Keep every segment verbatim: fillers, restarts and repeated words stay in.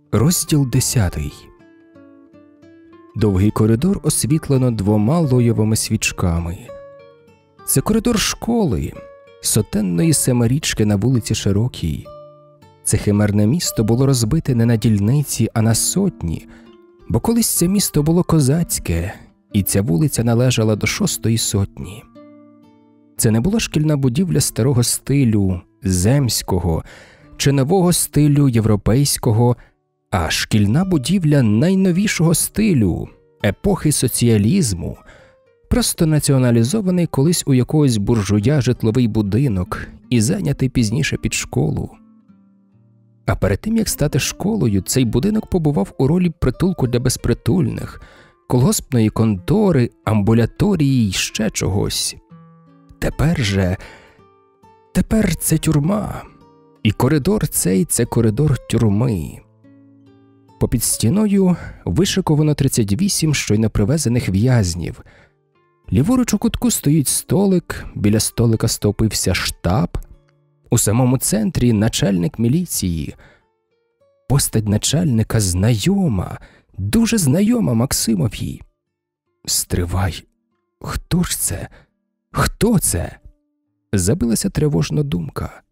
Розділ десятий. Довгий коридор освітлено двома лоєвими свічками. Це коридор школи, сотенної семирічки на вулиці Широкій. Це химерне місто було розбите не на дільниці, а на сотні, бо колись це місто було козацьке, і ця вулиця належала до шостої сотні. Це не була шкільна будівля старого стилю, земського, чи нового стилю європейського, а шкільна будівля найновішого стилю, епохи соціалізму, просто націоналізований колись у якогось буржуя житловий будинок і зайнятий пізніше під школу. А перед тим, як стати школою, цей будинок побував у ролі притулку для безпритульних, колгоспної контори, амбуляторії й ще чогось. Тепер же... Тепер це тюрма. І коридор цей – це коридор тюрми. Попід стіною вишиковано тридцять вісім щойно привезених в'язнів. Ліворуч у кутку стоїть столик, біля столика стовпився штаб. У самому центрі начальник міліції. Постать начальника знайома, дуже знайома Максимові. Стривай, хто ж це? Хто це? Забилася тривожна думка.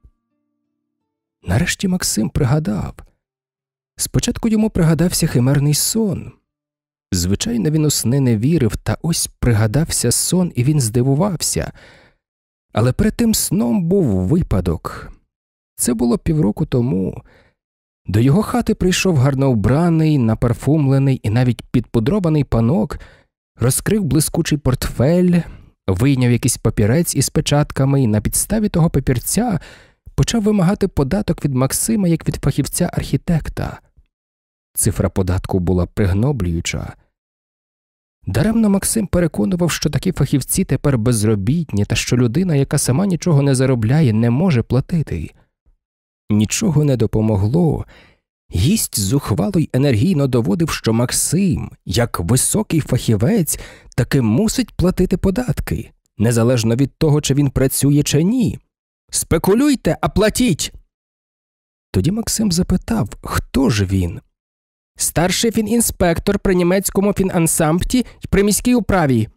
Нарешті Максим пригадав. Спочатку йому пригадався химерний сон. Звичайно, він у сни не вірив, та ось пригадався сон, і він здивувався. Але перед тим сном був випадок. Це було півроку тому. До його хати прийшов гарно вбраний, напарфумлений і навіть підпудрований панок, розкрив блискучий портфель, вийняв якийсь папірець із печатками і на підставі того папірця почав вимагати податок від Максима як від фахівця-архітекта. Цифра податку була пригноблююча. Даремно Максим переконував, що такі фахівці тепер безробітні та що людина, яка сама нічого не заробляє, не може платити. Нічого не допомогло. Гість зухвало й енергійно доводив, що Максим, як високий фахівець, таки мусить платити податки, незалежно від того, чи він працює чи ні. «Спекулюйте, а платіть!» Тоді Максим запитав, хто ж він? «Старший фінінспектор при німецькому фінансампті й при міській управі».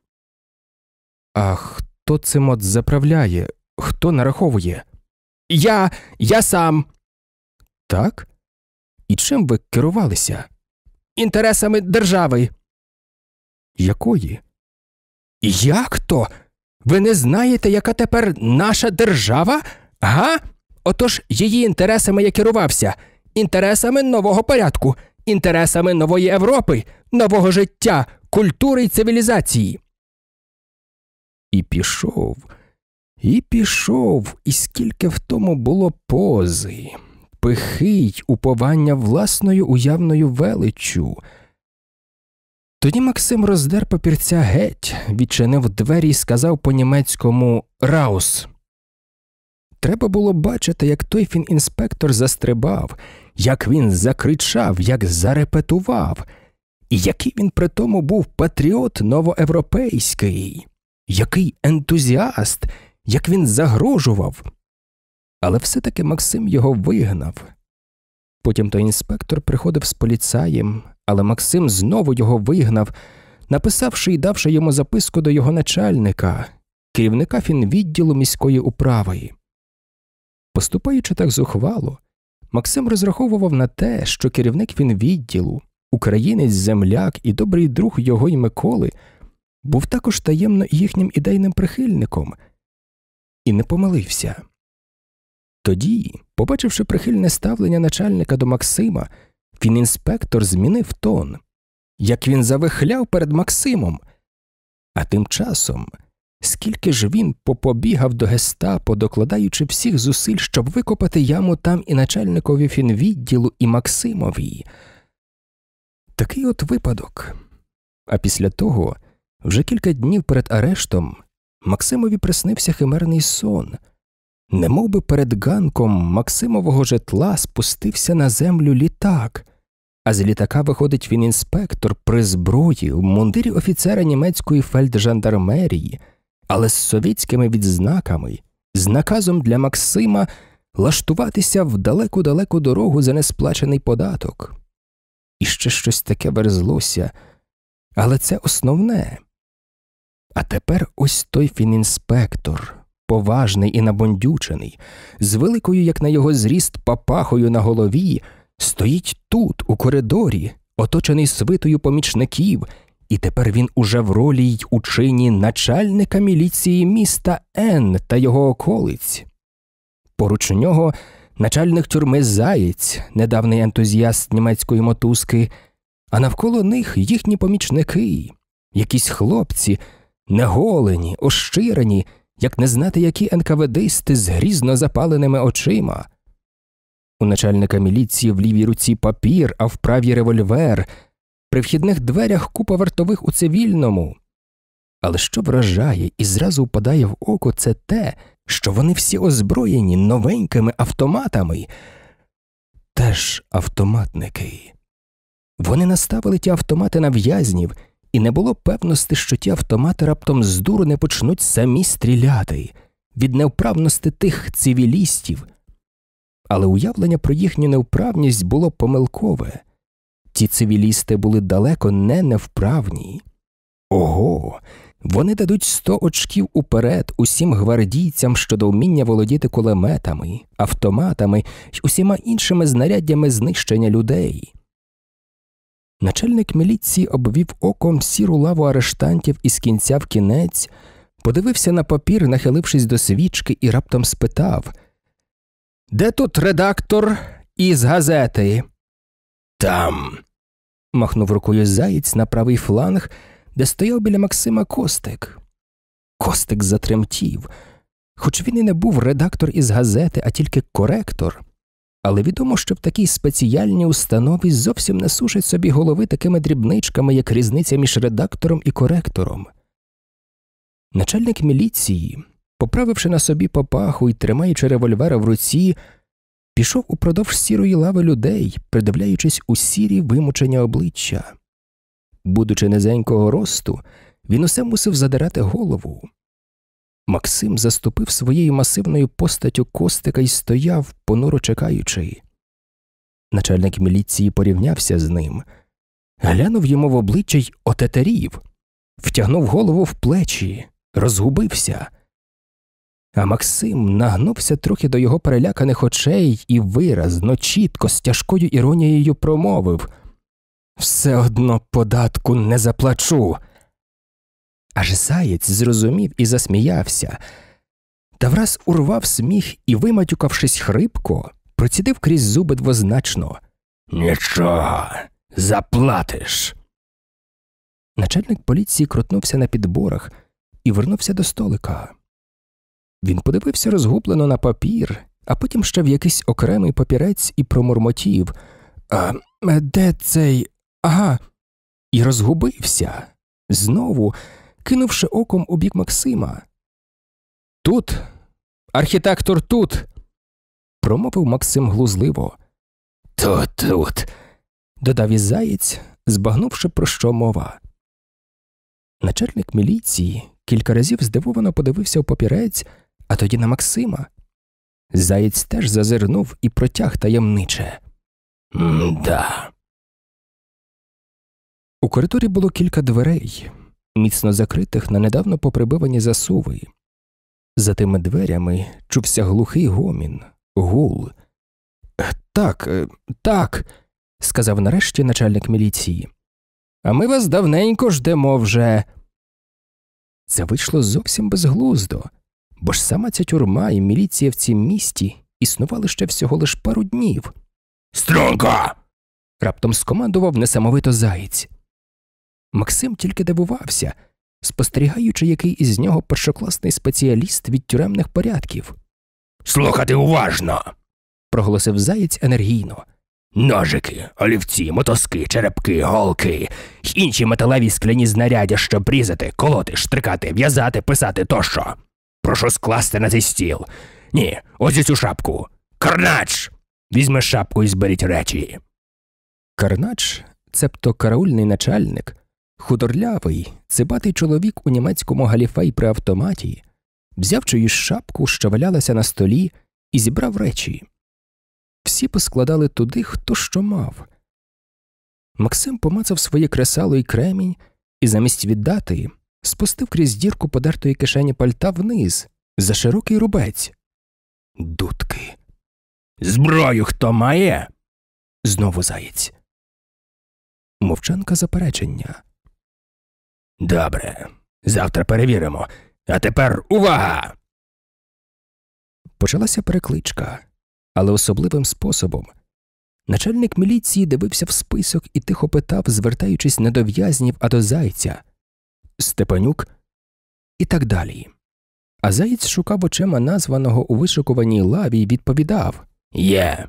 «А хто цим от заправляє? Хто нараховує?» «Я! Я сам!» «Так? І чим ви керувалися?» «Інтересами держави». «Якої?» «Як то? Ви не знаєте, яка тепер наша держава? Га? Отож, її інтересами я керувався. Інтересами нового порядку, інтересами нової Європи, нового життя, культури й цивілізації». І пішов, і пішов, і скільки в тому було пози, пихи й уповання власною уявною величчю. Тоді Максим роздер папірця геть, відчинив двері і сказав по-німецькому «Раус». Треба було бачити, як той фінінспектор застрибав, як він закричав, як зарепетував, і який він при тому був патріот новоєвропейський, який ентузіаст, як він загрожував. Але все-таки Максим його вигнав. Потім той інспектор приходив з поліцаєм, але Максим знову його вигнав, написавши і давши йому записку до його начальника, керівника фінвідділу міської управи. Поступаючи так зухвало, Максим розраховував на те, що керівник фінвідділу, українець-земляк і добрий друг його й Миколи, був також таємно їхнім ідейним прихильником. І не помилився. Тоді, побачивши прихильне ставлення начальника до Максима, фінінспектор змінив тон, як він завихляв перед Максимом. А тим часом, скільки ж він попобігав до гестапо, докладаючи всіх зусиль, щоб викопати яму там і начальникові фінвідділу, і Максимові. Такий от випадок. А після того, вже кілька днів перед арештом, Максимові приснився химерний сон. Немов би перед ганком Максимового житла спустився на землю літак, а з літака виходить фінінспектор при зброї в мундирі офіцера німецької фельджандармерії, але з совєтськими відзнаками, з наказом для Максима лаштуватися в далеку-далеку дорогу за несплачений податок. ще щось таке верзлося, але це основне. А тепер ось той фінінспектор, поважний і набондючений, з великою, як на його зріст, папахою на голові, стоїть тут, у коридорі, оточений свитою помічників, і тепер він уже в ролі й у чині начальника міліції міста Н та його околиць. Поруч нього начальник тюрми Заєць, недавній ентузіаст німецької мотузки, а навколо них їхні помічники, якісь хлопці, неголені, ощирені, як не знати які енкаведисти з грізно запаленими очима. У начальника міліції в лівій руці папір, а в правій револьвер, при вхідних дверях купа вартових у цивільному. Але що вражає і зразу впадає в око, це те, що вони всі озброєні новенькими автоматами. Теж автоматники. Вони наставили ті автомати на в'язнів, і не було певності, що ті автомати раптом з дуру не почнуть самі стріляти від невправності тих цивілістів. Але уявлення про їхню невправність було помилкове. Ті цивілісти були далеко не невправні. Ого! Вони дадуть сто очків уперед усім гвардійцям щодо вміння володіти кулеметами, автоматами й усіма іншими знаряддями знищення людей. Начальник міліції обвів оком сіру лаву арештантів із кінця в кінець, подивився на папір, нахилившись до свічки, і раптом спитав: «Де тут редактор із газети?» «Там», – махнув рукою Заєць на правий фланг, де стояв біля Максима Костик. Костик затремтів. Хоч він і не був редактор із газети, а тільки коректор, але відомо, що в такій спеціальній установі зовсім не сушать собі голови такими дрібничками, як різниця між редактором і коректором. Начальник міліції, поправивши на собі папаху і тримаючи револьвера в руці, пішов упродовж сірої лави людей, придивляючись у сірі вимучені обличчя. Будучи низенького росту, він усе мусив задирати голову. Максим заступив своєю масивною постаттю Костика і стояв, понуро чекаючи. Начальник міліції порівнявся з ним, глянув йому в обличчя й отетерів, втягнув голову в плечі, розгубився. А Максим нагнувся трохи до його переляканих очей і виразно, чітко, з тяжкою іронією промовив: «Все одно податку не заплачу». Аж Заєць зрозумів і засміявся, та враз урвав сміх і, виматюкавшись хрипко, процідив крізь зуби двозначно: «Нічого, заплатиш». Начальник поліції крутнувся на підборах і вернувся до столика. Він подивився розгублено на папір, а потім ще в якийсь окремий папірець і промурмотів: «А де цей... Ага!» І розгубився, знову кинувши оком у бік Максима. «Тут! Архітектор тут!» – промовив Максим глузливо. «Тут, тут!» – додав і Заєць, збагнувши, про що мова. Начальник міліції кілька разів здивовано подивився в папірець, а тоді на Максима. Заєць теж зазирнув і протяг таємниче: «М-да». У коридорі було кілька дверей, міцно закритих на недавно поприбивані засуви. За тими дверями чувся глухий гомін, гул. «Так, так», – сказав нарешті начальник міліції. «А ми вас давненько ждемо вже». Це вийшло зовсім безглуздо, бо ж сама ця тюрма і міліція в цім місті існували ще всього лиш пару днів. «Струнко!» – раптом скомандував несамовито Заєць. Максим тільки дивувався, спостерігаючи, який із нього першокласний спеціаліст від тюремних порядків. «Слухати уважно!» – проголосив Заєць енергійно. «Ножики, олівці, мотузки, черепки, голки й інші металеві скляні знаряддя, щоб різати, колоти, штрикати, в'язати, писати тощо. Прошу скласти на цей стіл. Ні, ось цю шапку. Карнач! Візьми шапку і зберіть речі». Карнач, цебто караульний начальник, худорлявий, цибатий чоловік у німецькому галіфе й при автоматі, взяв чиюсь шапку, що валялася на столі, і зібрав речі. Всі поскладали туди, хто що мав. Максим помацав своє кресало і кремінь і замість віддати спустив крізь дірку подертої кишені пальта вниз, за широкий рубець. Дудки. «Зброю хто має?» Знову Заєць. Мовчанка заперечення. «Добре, завтра перевіримо. А тепер увага!» Почалася перекличка, але особливим способом. Начальник міліції дивився в список і тихо питав, звертаючись не до в'язнів, а до Зайця. «Степанюк?» І так далі. А Заєць шукав очима названого у вишикуваній лаві і відповідав «Є».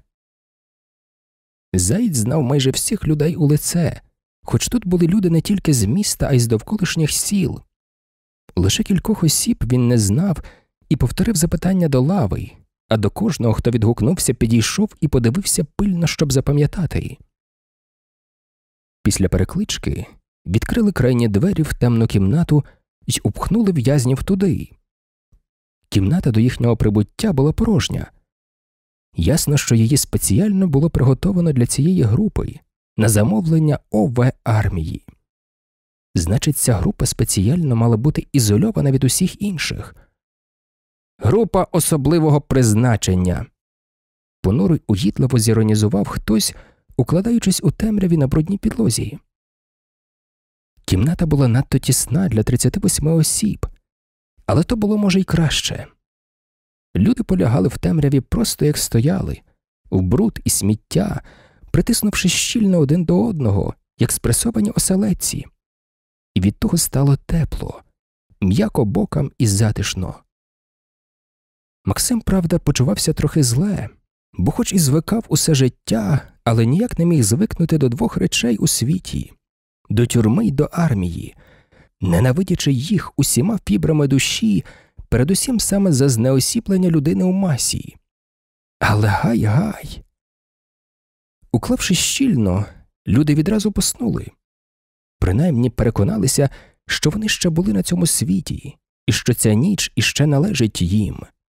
Заєць знав майже всіх людей у лице, хоч тут були люди не тільки з міста, а й з довколишніх сіл. Лише кількох осіб він не знав і повторив запитання до лави, а до кожного, хто відгукнувся, підійшов і подивився пильно, щоб запам'ятати. Після переклички відкрили крайні двері в темну кімнату й упхнули в'язнів туди. Кімната до їхнього прибуття була порожня. Ясно, що її спеціально було приготовано для цієї групи, на замовлення О В армії. Значить, ця група спеціально мала бути ізольована від усіх інших. «Група особливого призначення», – понуро й угідливо зіронізував хтось, укладаючись у темряві на брудній підлозі. Кімната була надто тісна для тридцяти восьми осіб, але то було, може, й краще. Люди полягали в темряві просто як стояли, в бруд і сміття, притиснувшись щільно один до одного, як спресовані оселедці. І від того стало тепло, м'яко бокам і затишно. Максим, правда, почувався трохи зле, бо хоч і звикав усе життя, але ніяк не міг звикнути до двох речей у світі – до тюрми й до армії, ненавидячи їх усіма фібрами душі, передусім саме за знеосіплення людини у масі. Але гай-гай! Уклавши щільно, люди відразу поснули. Принаймні переконалися, що вони ще були на цьому світі, і що ця ніч іще належить їм.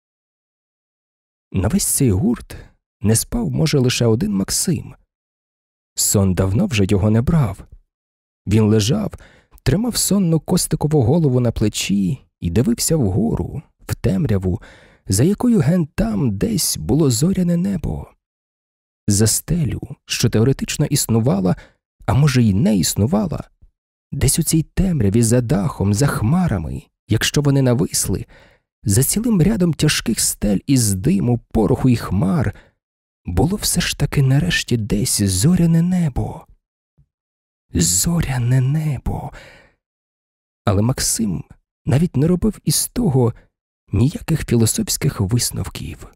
На весь цей гурт не спав, може, лише один Максим. Сон давно вже його не брав. Він лежав, тримав сонну Костикову голову на плечі і дивився вгору, в темряву, за якою ген там десь було зоряне небо. За стелю, що теоретично існувала, а може й не існувала, десь у цій темряві за дахом, за хмарами, якщо вони нависли, за цілим рядом тяжких стель із диму, пороху й хмар, було все ж таки нарешті десь зоряне небо. Зоряне небо. Але Максим навіть не робив із того ніяких філософських висновків.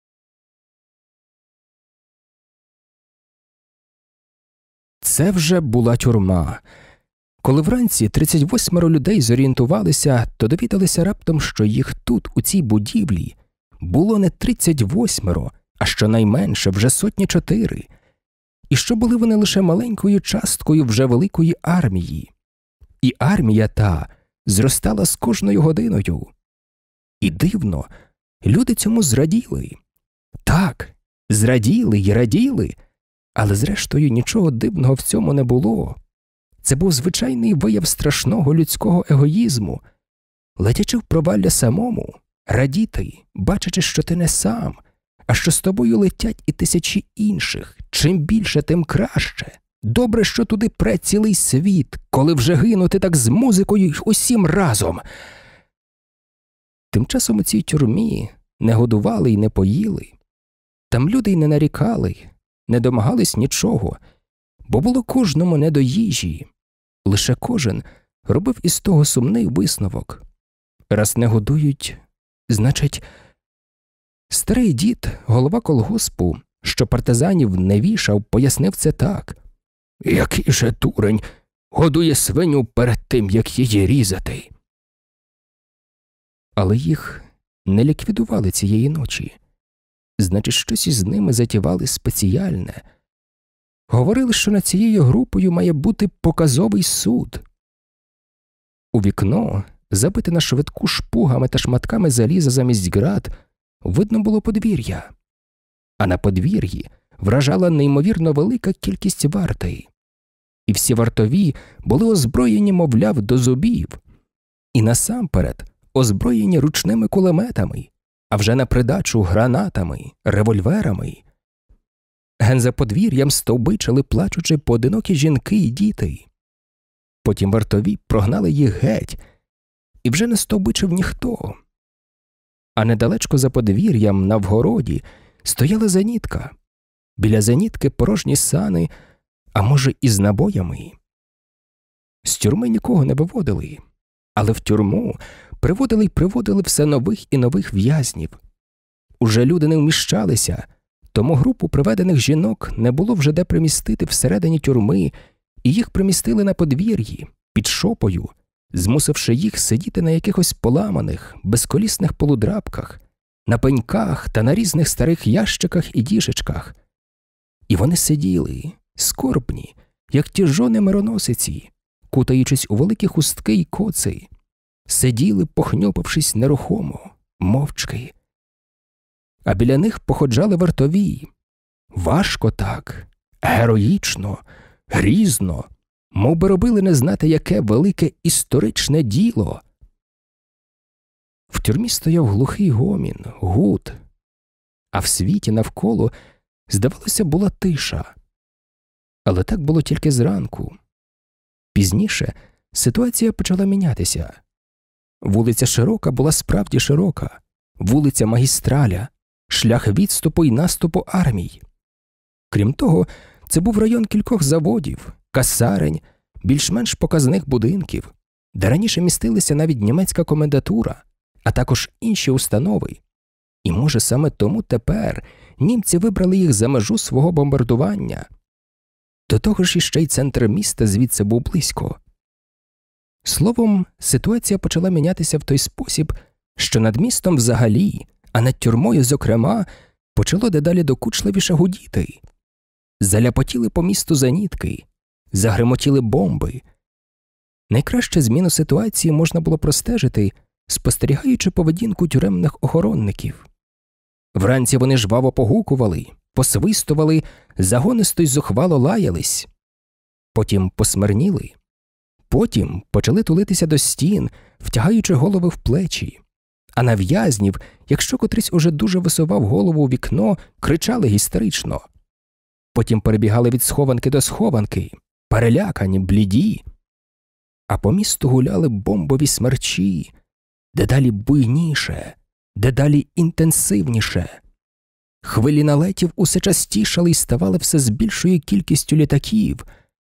Це вже була тюрма. Коли вранці тридцять восьмеро людей зорієнтувалися, то довідалися раптом, що їх тут, у цій будівлі, було не тридцять восьмеро, а щонайменше вже сотні чотири. І що були вони лише маленькою часткою вже великої армії. І армія та зростала з кожною годиною. І дивно, люди цьому зраділи. Так, зраділи й раділи, але зрештою нічого дивного в цьому не було. Це був звичайний вияв страшного людського егоїзму. Летячи в провалля самому, радіти, бачачи, що ти не сам, а що з тобою летять і тисячі інших. Чим більше, тим краще. Добре, що туди пре цілий світ, коли вже гинути так з музикою й усім разом. Тим часом у цій тюрмі не годували й не поїли. Там люди й не нарікали, не домагались нічого, бо було кожному не до їжі. Лише кожен робив із того сумний висновок. Раз не годують, значить... Старий дід, голова колгоспу, що партизанів не вішав, пояснив це так. Який же дурень годує свиню перед тим, як її різати. Але їх не ліквідували цієї ночі. Значить, щось із ними затівали спеціальне. Говорили, що над цією групою має бути показовий суд. У вікно, забите на швидку шпугами та шматками заліза замість ґрат, видно було подвір'я. А на подвір'ї вражала неймовірно велика кількість вартей. і всі вартові були озброєні, мовляв, до зубів. І насамперед озброєні ручними кулеметами, а вже на придачу гранатами, револьверами. Ген за подвір'ям стовбичили, плачучи, поодинокі жінки і діти. Потім вартові прогнали їх геть, і вже не стовбичив ніхто. А недалечко за подвір'ям, на вгороді, стояла зенітка. Біля зенітки порожні сани, а може і з набоями. З тюрми нікого не виводили, але в тюрму приводили й приводили все нових і нових в'язнів. Уже люди не вміщалися, тому групу приведених жінок не було вже де примістити всередині тюрми, і їх примістили на подвір'ї, під шопою, змусивши їх сидіти на якихось поламаних, безколісних полудрабках, на пеньках та на різних старих ящиках і діжечках. І вони сиділи, скорбні, як ті жони мироносиці, кутаючись у великі хустки й коци, сиділи, похньопившись нерухомо, мовчки. А біля них походжали вартові. Важко так, героїчно, грізно, мов би робили не знати яке велике історичне діло. В тюрмі стояв глухий гомін, гуд, а в світі навколо, здавалося, була тиша. Але так було тільки зранку. Пізніше ситуація почала мінятися. Вулиця Широка була справді широка, вулиця Магістраля, шлях відступу й наступу армій. Крім того, це був район кількох заводів, касарень, більш-менш показних будинків, де раніше містилися навіть німецька комендатура, а також інші установи. І, може, саме тому тепер німці вибрали їх за межу свого бомбардування. До того ж іще й центр міста звідси був близько. Словом, ситуація почала мінятися в той спосіб, що над містом взагалі, а над тюрмою зокрема, почало дедалі докучливіше гудіти. Заляпотіли по місту зенітки, загремотіли бомби. Найкраще зміну ситуації можна було простежити, спостерігаючи поведінку тюремних охоронників. Вранці вони жваво погукували, посвистували, загонисто й зухвало лаялись. Потім посмирніли. Потім почали тулитися до стін, втягаючи голови в плечі. А на в'язнів, якщо котрийсь уже дуже висував голову у вікно, кричали гістерично. Потім перебігали від схованки до схованки, перелякані, бліді. А по місту гуляли бомбові смерчі, дедалі буйніше, дедалі інтенсивніше. Хвилі налетів усе частішали й ставали все з більшою кількістю літаків.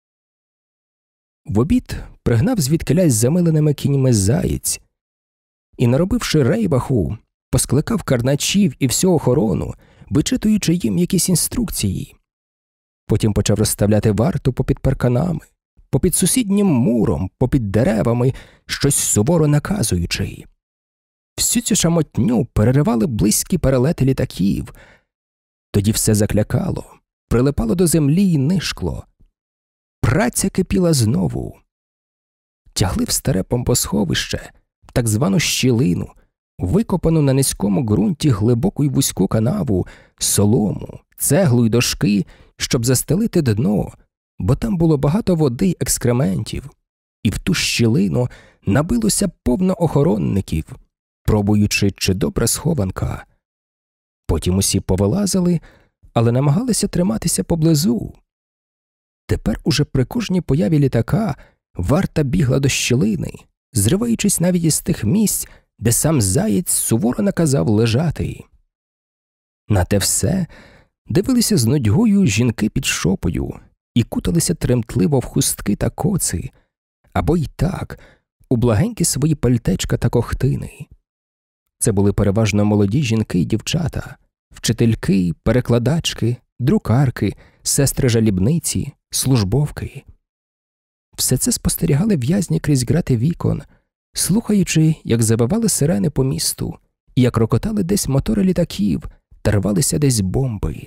В обід пригнав звідкилясь замиленими кіньми заєць і, наробивши рейбаху, поскликав карначів і всю охорону, вичитуючи їм якісь інструкції. Потім почав розставляти варту попід парканами, попід сусіднім муром, попід деревами, щось суворо наказуючи. Всю цю шамотню переривали близькі перелети літаків. Тоді все заклякало, прилипало до землі й нишкло. Праця кипіла знову. Тягли в старе бомбосховище, так звану щілину, викопану на низькому ґрунті глибоку й вузьку канаву, солому, цеглу й дошки, щоб застелити дно, бо там було багато води й екскрементів, і в ту щілину набилося повно охоронників, пробуючи, чи добра схованка. Потім усі повилазили, але намагалися триматися поблизу. Тепер уже при кожній появі літака варта бігла до щілини, зриваючись навіть із тих місць, де сам заєць суворо наказав лежати. На те все дивилися з нудьгою жінки під шопою і куталися тремтливо в хустки та коци, або й так, у благенькі свої пальтечка та кохтини. Це були переважно молоді жінки й дівчата, вчительки, перекладачки, друкарки, сестри-жалібниці, службовки. Все це спостерігали в'язні крізь грати вікон, слухаючи, як завивали сирени по місту, і як рокотали десь мотори літаків, та рвалися десь бомби.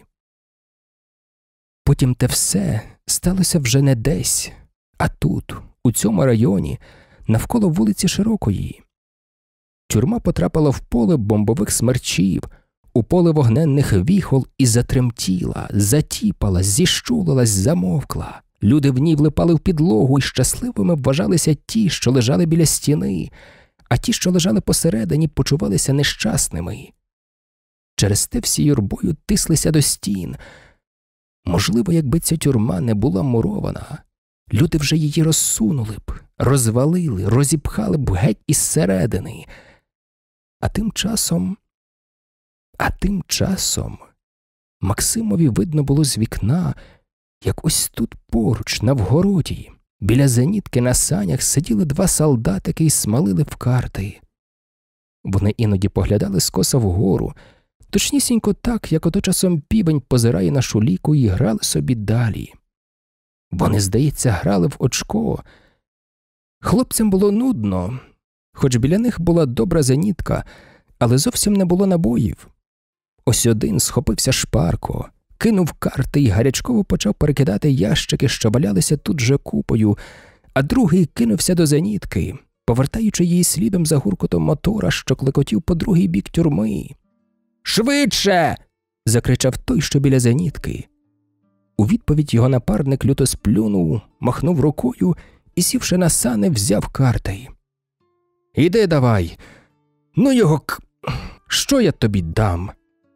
Потім те все сталося вже не десь, а тут, у цьому районі, навколо вулиці Широкої. Тюрма потрапила в поле бомбових смерчів, у поле вогненних віхол і затремтіла, затіпала, зіщулилась, замовкла, Люди в ній влипали в підлогу, і щасливими вважалися ті, що лежали біля стіни, а ті, що лежали посередині, почувалися нещасними. Через те всі юрбою тислися до стін. Можливо, якби ця тюрма не була мурована, люди вже її розсунули б, розвалили, розіпхали б геть із середини. А тим часом... А тим часом Максимові видно було з вікна, як ось тут поруч, на вгороді, біля зенітки на санях сиділи два солдатики і смалили в карти. Вони іноді поглядали скоса вгору, точнісінько так, як ото часом півень позирає на шуліку, і грали собі далі. Вони, здається, грали в очко. Хлопцям було нудно, хоч біля них була добра зенітка, але зовсім не було набоїв. Ось один схопився шпарко, кинув карти і гарячково почав перекидати ящики, що валялися тут же купою, а другий кинувся до зенітки, повертаючи її слідом за гуркотом мотора, що клекотів по другий бік тюрми. «Швидше!» – закричав той, що біля зенітки. У відповідь його напарник люто сплюнув, махнув рукою і, сівши на сани, взяв карти. «Іди давай! Ну його к... Що я тобі дам?»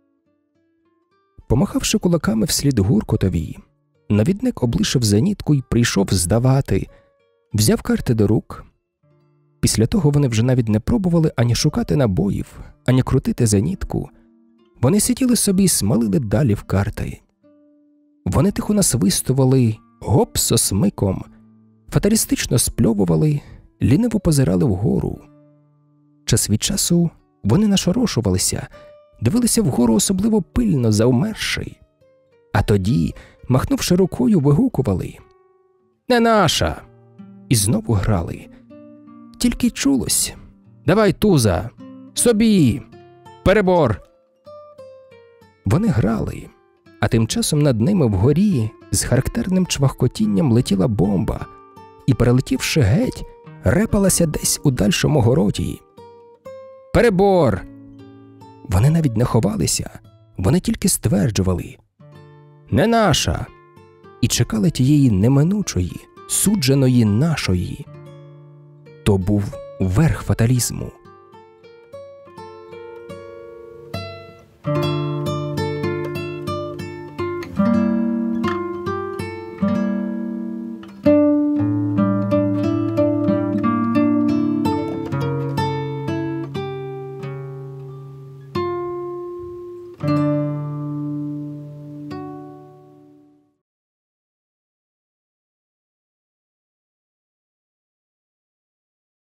Помахавши кулаками вслід гуркотові, навідник облишив зенітку і прийшов здавати, взяв карти до рук. Після того вони вже навіть не пробували ані шукати набоїв, ані крутити зенітку. Вони сиділи собі і смалили далі в карти. Вони тихо насвистували гоп-со смиком, фаталістично спльовували, ліниво позирали вгору. Час від часу вони нашорошувалися, дивилися вгору особливо пильно, завмерши. А тоді, махнувши рукою, вигукували «Не наша!» і знову грали. Тільки чулось «Давай, туза! Собі! Перебор!» Вони грали, а тим часом над ними вгорі з характерним чвахкотінням летіла бомба і, перелетівши геть, репалася десь у дальшому городі. «Перебор!» Вони навіть не ховалися, вони тільки стверджували «Не наша!» і чекали тієї неминучої, судженої нашої. То був верх фаталізму.